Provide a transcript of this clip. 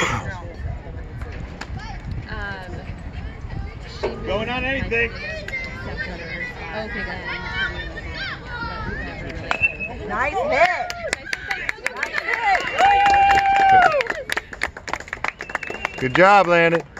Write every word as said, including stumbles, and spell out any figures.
Going on anything. Okay, good. Nice hit. Nice hit. Good job, Landon.